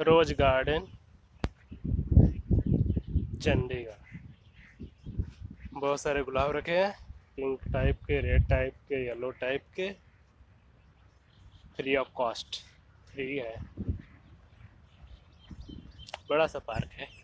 रोज garden, Chandigarh. बहुत सारे गुलाब रखे हैं, पिंक टाइप के, रेड टाइप के, येलो टाइप के। फ्री ऑफ कॉस्ट, फ्री है। बड़ा सा पार्क है।